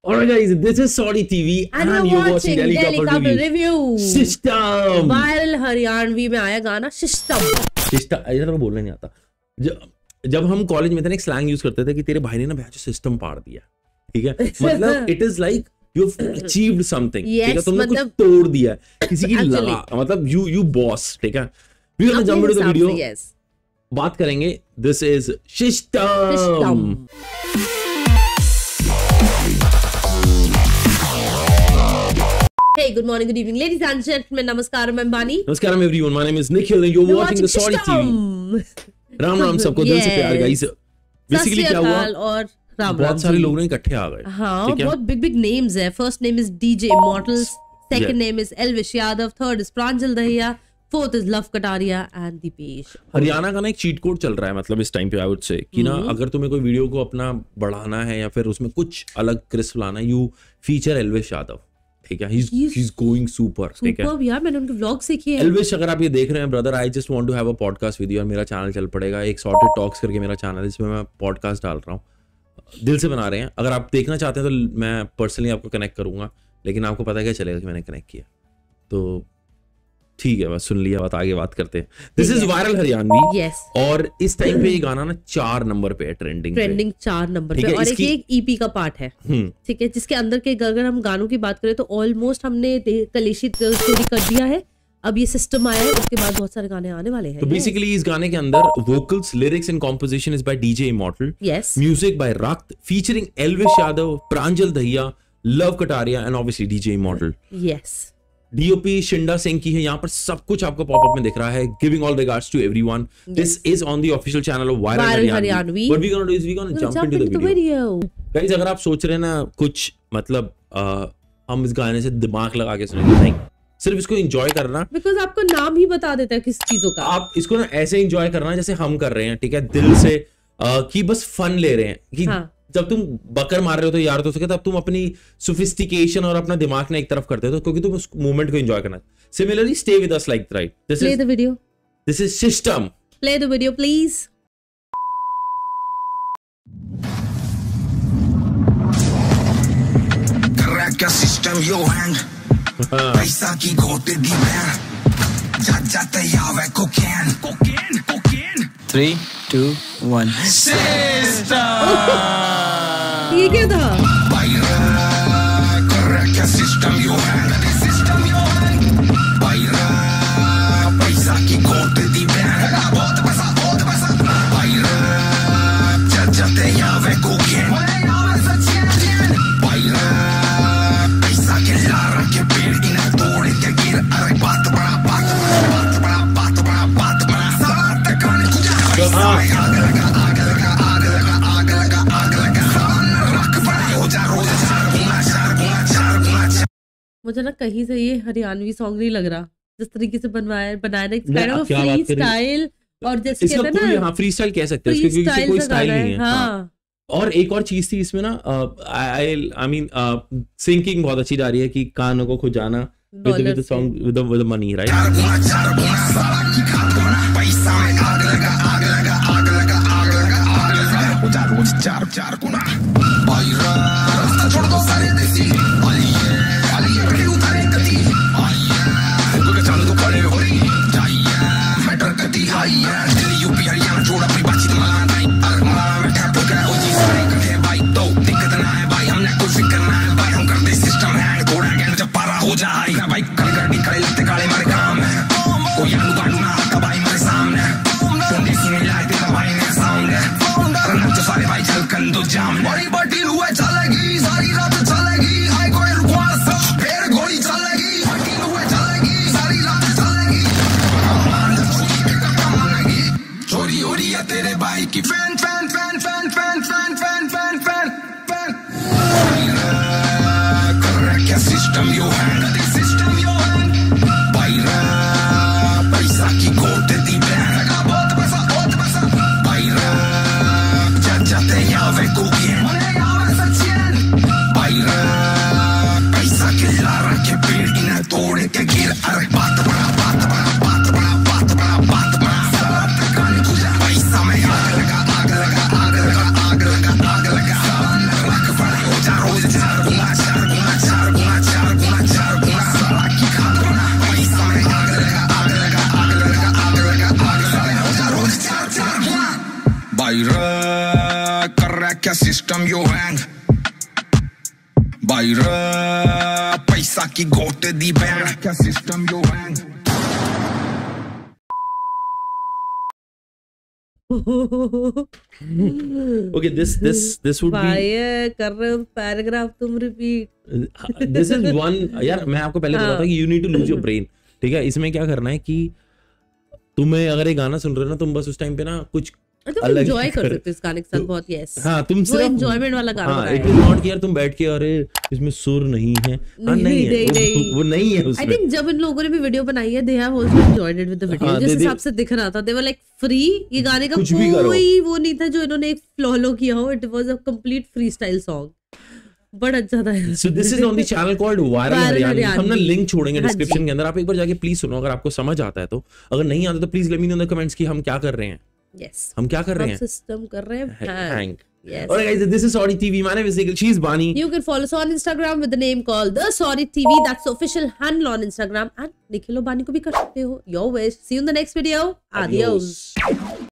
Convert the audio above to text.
Alright guys, this is Saudi TV and you're watching Delhi Couple Review. System viral Haryanvi में आया गाना system. ऐसा तो बोलना नहीं आता। जब हम कॉलेज में थे ना, एक स्लैंग यूज करते थे कि तेरे भाई ने ना भैया सिस्टम पाड़ दिया, ठीक है। मतलब it is like you achieved something, ठीक है, तुमने कुछ तोड़ दिया, किसी की लगा, मतलब यू बॉस, ठीक है। We gonna jump into the video, बात करेंगे। This is system. Hey, good morning, good evening, ladies and gentlemen. Namaskaram, I'm Bani. Namaskaram everyone. My name is Nikhil and you're watching the Saudi TV. Ram Ram सबको, दिल से प्यार guys. Basically क्या हुआ, और राम बहुत सारे लोग इकट्ठे आ गए। हाँ, बहुत बिग नेम्स है। First name is DJ immortals, second name is Elvish Yadav, third is Pranjal Dahiya, fourth is Luv Kataria and Deepesh. Haryana का ना एक चीट कोड चल रहा है, मतलब इस टाइम पे आई वुड से कि ना, अगर तुम्हें कोई वीडियो को अपना बढ़ाना है या फिर उसमें कुछ अलग क्रिस्प लाना है, यू फीचर एल्विश यादव, ठीक है। he's going super, ठीक है यार, मैंने उनके व्लॉग्स देखे हैं। एल्विश, अगर आप ये देख रहे हैं brother, I just want to have a podcast with you. और मेरा चैनल चल पड़ेगा, एक सॉर्टेड टॉक्स करके मेरा चैनल है, जिसमें मैं पॉडकास्ट डाल रहा हूँ। दिल से बना रहे हैं, अगर आप देखना चाहते हैं तो मैं पर्सनली आपको कनेक्ट करूंगा, लेकिन आपको पता क्या चलेगा कि मैंने कनेक्ट किया, तो ठीक है, बस सुन लिया बात, आगे बात करते हैं। This is viral Haryanvi. Yes. और इस टाइम पे ये गाना ना 4 नंबर पे है, ट्रेंडिंग 4 नंबर पे, और एक ईपी का पार्ट है, ठीक है, जिसके अंदर के अगर हम गानों की बात करें तो ऑलमोस्ट हमने कलेशी स्टोरी कर दिया है। अब ये सिस्टम आया है, उसके बाद बहुत सारे गाने आने वाले हैं। तो बेसिकली इस गाने के अंदर vocals, lyrics and composition is by DJ immortal, yes, music by Rakt, featuring Elvish Yadav, Pranjal Dahiya, Luv Kataria and obviously DJ immortal. Yes. DOP Shinda Singh की है। यहाँ पर सब कुछ आपको पॉपअप में दिख रहा है। Giving all regards to everyone. This is on the official channel of viral Haryanvi. What we gonna do is we gonna jump into the video. Guys, अगर आप सोच रहे हैं ना कुछ, मतलब हम इस गाने से दिमाग लगा के सुनेंगे, नहीं, सिर्फ इसको एंजॉय करना, बिकॉज़ आपको नाम ही बता देता है किस चीजों का। आप इसको ना ऐसे एंजॉय करना जैसे हम कर रहे हैं, ठीक है, दिल से, कि बस फन ले रहे हैं कि हाँ। जब तुम बकर मार रहे हो तो यार तो सके, तब तुम अपनी सोफिस्टिकेशन और अपना दिमाग ना एक तरफ करते हो, क्योंकि तुम उस मोमेंट को एंजॉय करना। Similarly stay with us like right. Play the video. This is system. Play the video please. क्या सिस्टम यो हैंड पैसा की घोटे दी बैन जाते यावे कोकेन कोकेन कोकेन 3 2 1 सिस्टम। ये क्या था? क्या सिस्टम यो हैंड सिस्टम यो हैंड पैसा की घोटे दी बैन बहुत पैसा जाते यावे कोकेन मुझे ना कहीं से ये हरियाणवी सॉन्ग नहीं लग रहा, जिस तरीके से बनाया ना फ्री स्टाइल, और जैसे कहते हैं ना, हाँ, फ्री स्टाइल कह सकते हैं, क्योंकि कोई स्टाइल नहीं है। हाँ। और एक और चीज थी इसमें ना, आई मीन सिंकिंग बहुत अच्छी जा रही है कि कानों को खुजाना with the song with the money, right. चार गुना छोड़ दो सारे देसी यूपी हरियाणा छोड़ अपनी बातचीत भाई, हमने कुछ भी करना है भाई, हम करते सिस्टम है घोड़ा गैंग जब पारा हो जाए भाई, खड़े खड़े लगते काले मारे काम है, कोई आलू बालू ना आता भाई मेरे सामने, देसी में लाए थे भाई ने साउंड है, तो सारे भाई चल कंदो जाम बड़ी बड़ी हुए चलेगी, सारी रात चलेगी, हाय कोई रुकवा फिर घोड़ी चलेगी, बड़ी हुए चलेगी, सारी रात चलेगी, चोरी हो रही है तेरे भाई की fan fan fan fan fan fan fan fan fan fan क्या सिस्टम यो हैंड सिस्टम यो हैंड पैसा की घोटे दी बैन बहुत पैसा जाते यावे कोकेन पैसा के लारा के पेड़ इन्हें तोड़े के गिर अरे बात बड़ा पैसा में आग लगा रोज भाई पैसा की गोट दी बैंड क्या सिस्टम यो हैंग Okay, this would भाई कर रहे हो पैराग्राफ तुम रिपीट। this is one यार मैं आपको पहले बताता हूँ कि you need to lose your brain, ठीक है। इसमें क्या करना है कि तुम्हें अगर ये गाना सुन रहे हो ना, तुम बस उस टाइम पे ना कुछ तुम एंजॉय कर सकते हो इस गाने के साथ बहुत। यस हाँ, तुम वो एंजॉयमेंट वाला गाना हाँ, है। इट इज नॉट कि यार तुम बैठ के अरे इसमें सुर नहीं है, हाँ नहीं है, वो नहीं है उसमें। आई थिंक जब इन लोगों ने भी वीडियो बनाई है, they have also enjoyed it with the video. जिस हिसाब से दिख रहा था, दे वर लाइक फ्री। ये गाने का कोई वो नहीं था जो इन्होंने एक फ्लो किया हो। It was a complete freestyle song, बड़ा अच्छा था। So this is on the channel called Viral Haryanvi. हम ना लिंक छोड़ेंगे डिस्क्रिप्शन के अंदर, आप एक बार जाके प्लीज सुनो अगर आपको समझ आता है तो। अगर नहीं आता तो please let me know in the comments कि हम क्या कर रहे हैं। Yes. हम क्या कर रहे हैं? सिस्टम कर रहे हैं Hang. Yes. Alright guys, this is Sorry TV. My name is Nikhil. She's Bani. You can follow us on Instagram with the name called The Sorry TV. That's the official handle on Instagram. And Nikhil और Bani को भी कर सकते हो. Your wish. See you in the next video. Adios.